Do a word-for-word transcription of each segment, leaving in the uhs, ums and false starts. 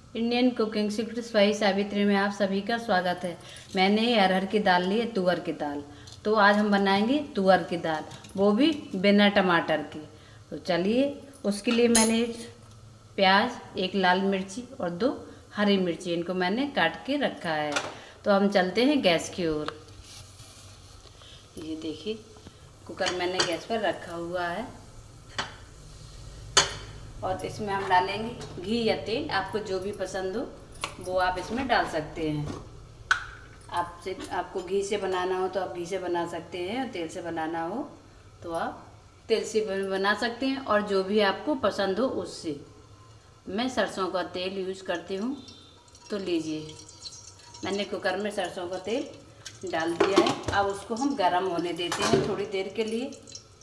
Indian cooking secrets by Savitri में आप सभी का स्वागत है। मैंने अरहर की दाल ली है, तुअर की दाल। तो आज हम बनाएंगे तुअर की दाल, वो भी बिना टमाटर की। तो चलिए, उसके लिए मैंने प्याज, एक लाल मिर्ची और दो हरी मिर्ची, इनको मैंने काट के रखा है। तो हम चलते हैं गैस की ओर। ये देखिए, कुकर मैंने गैस पर रखा हुआ है और इसमें हम डालेंगे घी या तेल, आपको जो भी पसंद हो वो आप इसमें डाल सकते हैं। आपसे आपको घी से बनाना हो तो आप घी से बना सकते हैं, और तेल से बनाना हो तो आप तेल से बना सकते हैं, और जो भी आपको पसंद हो उससे। मैं सरसों का तेल यूज करती हूँ। तो लीजिए, मैंने कुकर में सरसों का तेल डाल दिया है। अब उसको हम गरम होने देते हैं थोड़ी देर के लिए।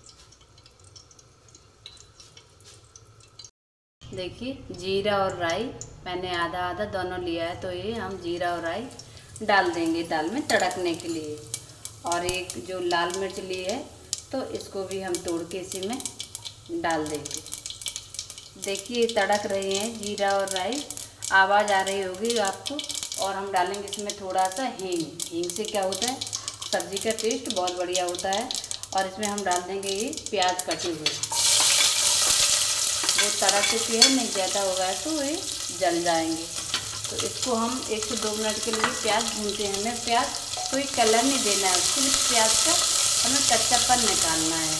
देखिए, जीरा और राई मैंने आधा आधा दोनों लिया है। तो ये हम जीरा और राई डाल देंगे दाल में तड़कने के लिए। और एक जो लाल मिर्च ली है तो इसको भी हम तोड़ के इसी में डाल देंगे। देखिए, तड़क रहे हैं जीरा और राई, आवाज़ आ रही होगी आपको। और हम डालेंगे इसमें थोड़ा सा हींग। हींग से क्या होता है, सब्ज़ी का टेस्ट बहुत बढ़िया होता है। और इसमें हम डाल देंगे ये प्याज कटे हुए। वो तड़क चुकी है, नहीं ज़्यादा होगा है तो ये जल जाएंगे। तो इसको हम एक से दो मिनट के लिए प्याज भूनते हैं। हमें प्याज कोई कलर नहीं देना है, सिर्फ प्याज का हमें कच्चापन निकालना है।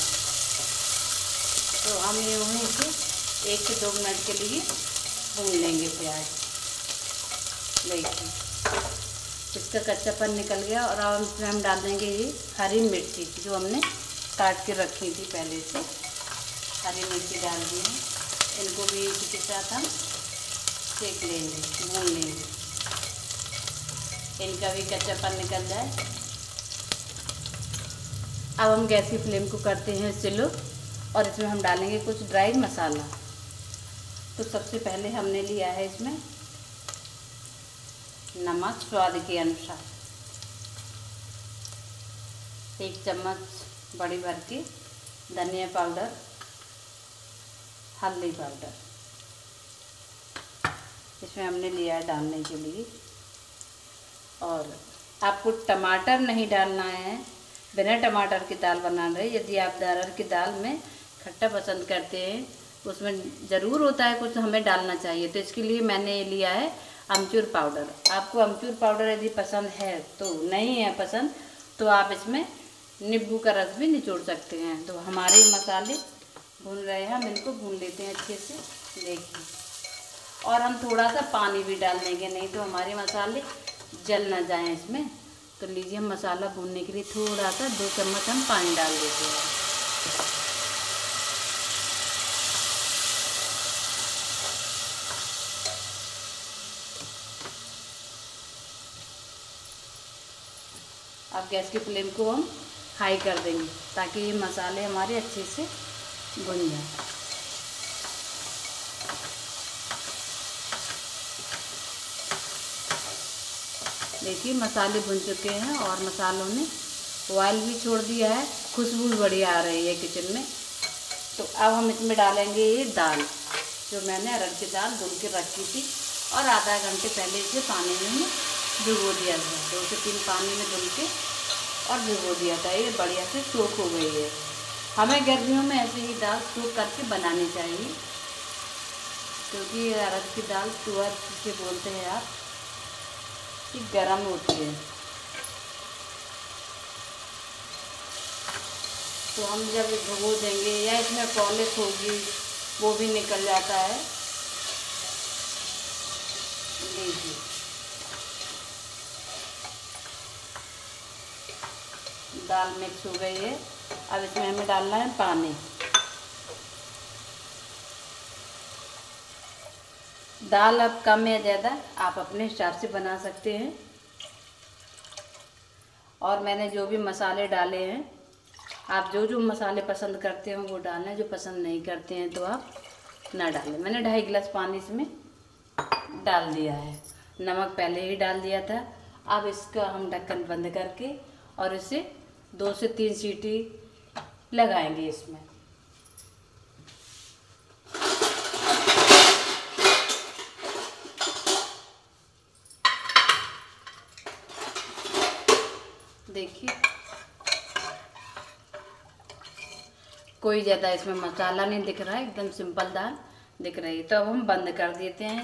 तो हम ये वहीं से एक से दो मिनट के लिए भून लेंगे प्याज। देखिए, इसका कच्चापन निकल गया। और अब इसमें हम डाल देंगे ये हरी मिर्ची, जो हमने काट के रखी थी पहले से। हरी मिर्ची डाल दी है, इनको भी इसी के साथ हम सेक लेंगे, भून लेंगे, इनका भी कच्चापन निकल जाए। अब हम गैस की फ्लेम को करते हैं स्लो, और इसमें हम डालेंगे कुछ ड्राई मसाला। तो सबसे पहले हमने लिया है इसमें नमक स्वाद के अनुसार, एक चम्मच बड़ी भर के धनिया पाउडर, हल्दी पाउडर इसमें हमने लिया है डालने के लिए। और आपको टमाटर नहीं डालना है, बिना टमाटर की दाल बना रहे। यदि आप अरहर की दाल में खट्टा पसंद करते हैं, उसमें ज़रूर होता है कुछ हमें डालना चाहिए। तो इसके लिए मैंने लिया है अमचूर पाउडर। आपको अमचूर पाउडर यदि पसंद है, तो नहीं है पसंद तो आप इसमें नींबू का रस भी निचोड़ सकते हैं। तो हमारे मसाले भून रहे हैं, हम इनको भून लेते हैं अच्छे से। देखिए, और हम थोड़ा सा पानी भी डाल देंगे, नहीं तो हमारे मसाले जल ना जाएं इसमें। तो लीजिए, हम मसाला भूनने के लिए थोड़ा सा दो चम्मच हम पानी डाल देते हैं। अब गैस की फ्लेम को हम हाई कर देंगे, ताकि ये मसाले हमारे अच्छे से भुन जाएं। देखिए, मसाले भुन चुके हैं और मसालों ने ऑयल भी छोड़ दिया है, खुशबू बढ़िया आ रही है किचन में। तो अब हम इसमें डालेंगे ये दाल, जो मैंने अरहर की दाल धुल के रखी थी और आधा घंटे पहले इसे पानी में भिगो दिया था। दो से तीन पानी में धुल के और भिगो दिया था। ये बढ़िया से सोख हो गई है। हमें गर्मियों में ऐसे ही दाल सोख करके बनानी चाहिए, क्योंकि अरहर की दाल तुअर जिसे बोलते हैं आप, ये गर्म होती है। तो हम जब भिगो देंगे या इसमें पॉलिश होगी वो भी निकल जाता है। लीजिए, दाल मिक्स हो गई है। अब इसमें हमें डालना है पानी। दाल अब कम या ज़्यादा आप अपने हिसाब से बना सकते हैं। और मैंने जो भी मसाले डाले हैं, आप जो जो मसाले पसंद करते हो वो डालें, जो पसंद नहीं करते हैं तो आप ना डालें। मैंने ढाई गिलास पानी इसमें डाल दिया है, नमक पहले ही डाल दिया था। अब इसका हम ढक्कन बंद करके और इसे दो से तीन सीटी लगाएंगे इसमें। देखिए कोई ज़्यादा इसमें मसाला नहीं दिख रहा है, एकदम सिंपल दाल दिख रही है। तो अब हम बंद कर देते हैं।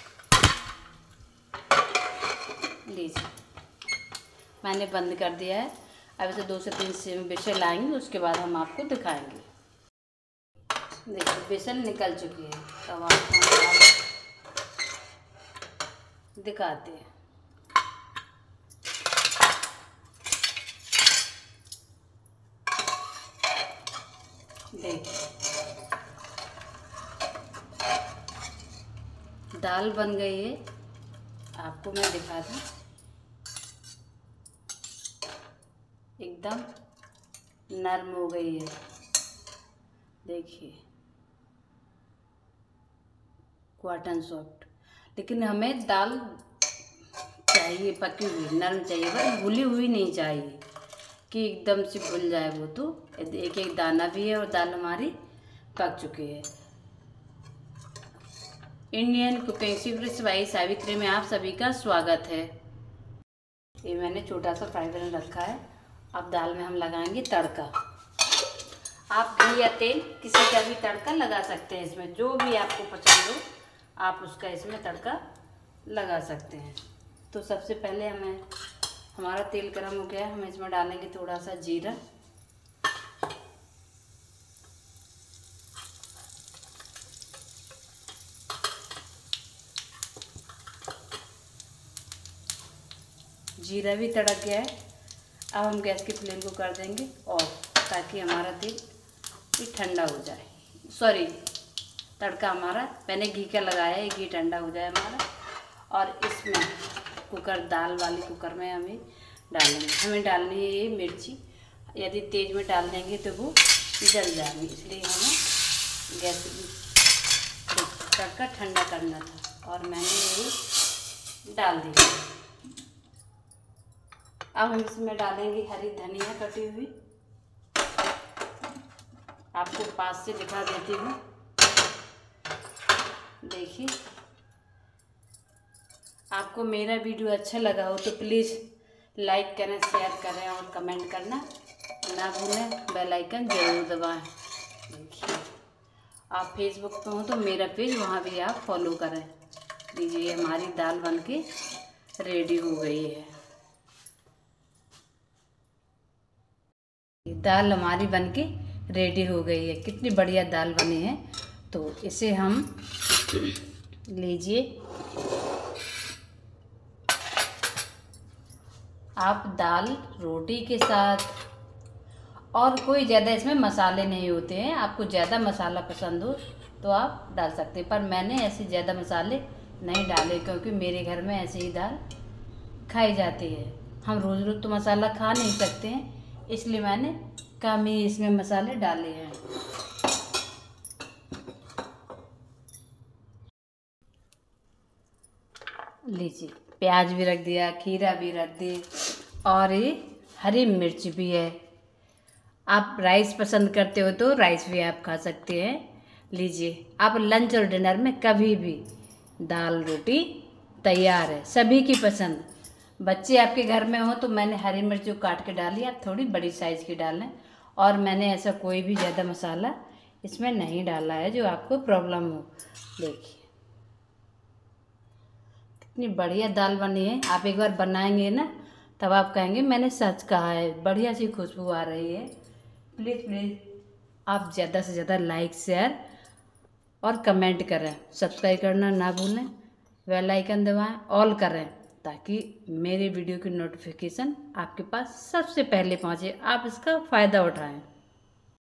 लीजिए मैंने बंद कर दिया है। अब इसे दो से तीन विशल आएंगे, उसके बाद हम आपको दिखाएंगे। देखिए विशल निकल चुकी है। तो अब आपको दिखाते हैं। देखिए दाल बन गई है, आपको मैं दिखा दूँ। एकदम नरम हो गई है, देखिए कॉटन सॉफ्ट। लेकिन हमें दाल चाहिए पकी हुई, नरम चाहिए, बस भुली हुई नहीं चाहिए कि एकदम से भुल जाए वो। तो एक एक दाना भी है और दाल हमारी पक चुकी है। Indian cooking secrets by Savitri में आप सभी का स्वागत है। ये मैंने छोटा सा फ्राई पैन रखा है। अब दाल में हम लगाएंगे तड़का। आप घी या तेल किसी का भी तड़का लगा सकते हैं, इसमें जो भी आपको पसंद हो आप उसका इसमें तड़का लगा सकते हैं। तो सबसे पहले हमें हमारा तेल गर्म हो गया है, हम इसमें डालेंगे थोड़ा सा जीरा, जीरा भी तड़क गया है। अब हम गैस की फ्लेम को कर देंगे ऑफ, ताकि हमारा तेल भी ठंडा हो जाए। सॉरी तड़का हमारा मैंने घी का लगाया है, घी ठंडा हो जाए हमारा। और इसमें कुकर दाल वाली कुकर में हमें डालेंगे। हमें डालनी है ये मिर्ची, यदि तेज़ में डाल देंगे तो वो जल जाएंगी, इसलिए हमें गैस तड़का ठंडा करना था और मैंने ये डाल दिया। अब हम इसमें डालेंगे हरी धनिया कटी हुई, आपको पास से दिखा देती हूँ। देखिए आपको मेरा वीडियो अच्छा लगा हो तो प्लीज़ लाइक करें, शेयर करें और कमेंट करना ना भूलें। बेल आइकन ज़रूर दबाएं। देखिए आप फेसबुक पे हो तो मेरा पेज वहाँ भी आप फॉलो करें। लीजिए हमारी दाल बनके रेडी हो गई है। दाल हमारी बनके रेडी हो गई है। कितनी बढ़िया दाल बनी है। तो इसे हम लीजिए, आप दाल रोटी के साथ, और कोई ज़्यादा इसमें मसाले नहीं होते हैं। आपको ज़्यादा मसाला पसंद हो तो आप डाल सकते हैं, पर मैंने ऐसे ज़्यादा मसाले नहीं डाले क्योंकि मेरे घर में ऐसे ही दाल खाई जाती है। हम रोज़ रोज़ तो मसाला खा नहीं सकते हैं, इसलिए मैंने कम ही इसमें मसाले डाले हैं। लीजिए प्याज भी रख दिया, खीरा भी रख दी और ये हरी मिर्च भी है। आप राइस पसंद करते हो तो राइस भी आप खा सकते हैं। लीजिए आप लंच और डिनर में कभी भी दाल रोटी तैयार है, सभी की पसंद। बच्चे आपके घर में हो तो मैंने हरी मिर्च जो काट के डाली, आप थोड़ी बड़ी साइज़ की डालें। और मैंने ऐसा कोई भी ज़्यादा मसाला इसमें नहीं डाला है जो आपको प्रॉब्लम हो। देखिए कितनी बढ़िया दाल बनी है। आप एक बार बनाएंगे ना तब आप कहेंगे मैंने सच कहा है। बढ़िया सी खुशबू आ रही है। प्लीज़ प्लीज़ आप ज़्यादा से ज़्यादा लाइक शेयर और कमेंट करें, सब्सक्राइब करना ना भूलें, बेल आइकन दबाएं, ऑल करें, ताकि मेरे वीडियो की नोटिफिकेशन आपके पास सबसे पहले पहुंचे, आप इसका फ़ायदा उठाएं।